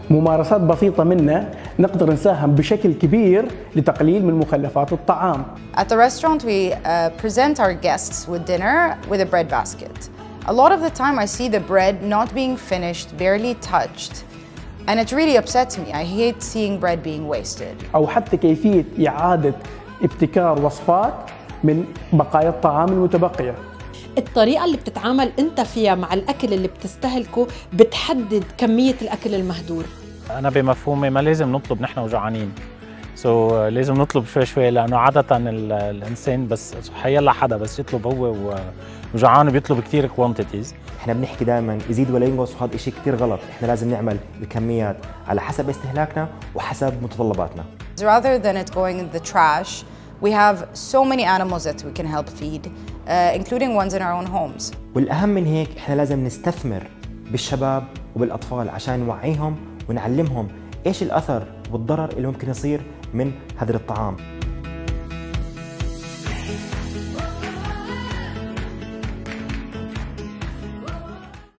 ممارسات بسيطة منا نقدر نساهم بشكل كبير لتقليل من مخلفات الطعام. At the restaurant we present our guests with dinner with a bread basket. A lot of the time I see the bread not being finished, barely touched. And it really upsets me. I hate seeing bread being wasted. أو حتى كيفية إعادة ابتكار وصفات من بقايا الطعام المتبقية. الطريقة اللي بتتعامل أنت فيها مع الأكل اللي بتستهلكه بتحدد كمية الأكل المهدور. أنا بمفهومي ما لازم نطلب نحن وجوعانين. لازم نطلب شوي شوي، لأنه عادة الإنسان بس حيلا حدا بس يطلب هو وجوعان بيطلب كثير كوانتيتيز. احنا بنحكي دائما يزيد ولا ينقص، وهذا شيء كثير غلط. احنا لازم نعمل الكميات على حسب استهلاكنا وحسب متطلباتنا. Rather than it going in the trash, we have so many animals that we can help feed, including ones in our own homes. والأهم من هيك احنا لازم نستثمر بالشباب وبالأطفال عشان نوعيهم ونعلمهم ايش الأثر والضرر اللي ممكن يصير من هذا الطعام.